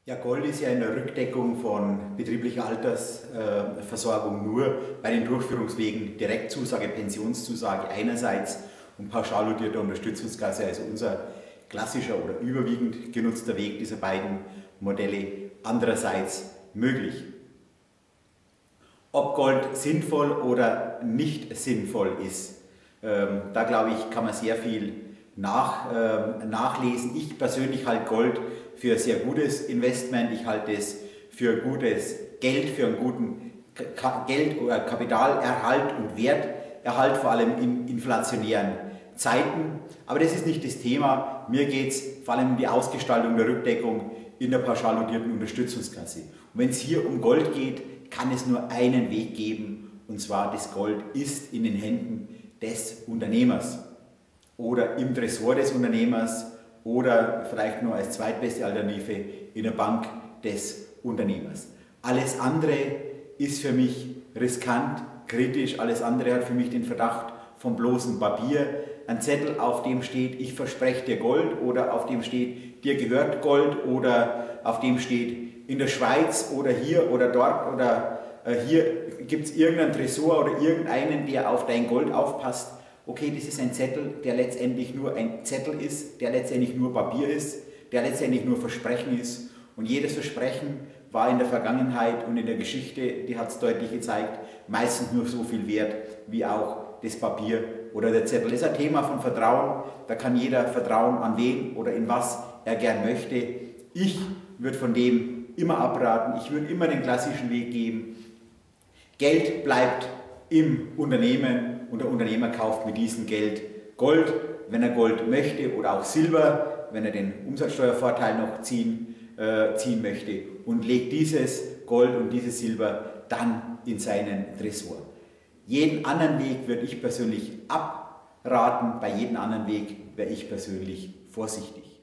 Ja, Gold ist ja in der Rückdeckung von betrieblicher Altersversorgung nur bei den Durchführungswegen Direktzusage, Pensionszusage einerseits und pauschal dotierte Unterstützungskasse, also unser klassischer oder überwiegend genutzter Weg dieser beiden Modelle andererseits möglich. Ob Gold sinnvoll oder nicht sinnvoll ist, da glaube ich, kann man sehr viel nachlesen. Ich persönlich halte Gold für ein sehr gutes Investment. Ich halte es für gutes Geld, für einen guten oder Kapitalerhalt und Werterhalt, vor allem in inflationären Zeiten. Aber das ist nicht das Thema. Mir geht es vor allem um die Ausgestaltung der Rückdeckung in der pauschal dotierten Unterstützungskasse. Und wenn es hier um Gold geht, kann es nur einen Weg geben, und zwar das Gold ist in den Händen des Unternehmers oder im Tresor des Unternehmers oder vielleicht nur als zweitbeste Alternative in der Bank des Unternehmers. Alles andere ist für mich riskant, kritisch, alles andere hat für mich den Verdacht vom bloßen Papier. Ein Zettel, auf dem steht, ich verspreche dir Gold, oder auf dem steht, dir gehört Gold, oder auf dem steht, in der Schweiz oder hier oder dort oder hier gibt es irgendeinen Tresor oder irgendeinen, der auf dein Gold aufpasst. Okay, das ist ein Zettel, der letztendlich nur ein Zettel ist, der letztendlich nur Papier ist, der letztendlich nur Versprechen ist. Und jedes Versprechen war in der Vergangenheit und in der Geschichte, die hat es deutlich gezeigt, meistens nur so viel wert wie auch das Papier oder der Zettel. Das ist ein Thema von Vertrauen, da kann jeder vertrauen, an wen oder in was er gern möchte. Ich würde von dem immer abraten, ich würde immer den klassischen Weg gehen. Geld bleibt im Unternehmen und der Unternehmer kauft mit diesem Geld Gold, wenn er Gold möchte, oder auch Silber, wenn er den Umsatzsteuervorteil noch ziehen möchte, und legt dieses Gold und dieses Silber dann in seinen Tresor. Jeden anderen Weg würde ich persönlich abraten, bei jedem anderen Weg wäre ich persönlich vorsichtig.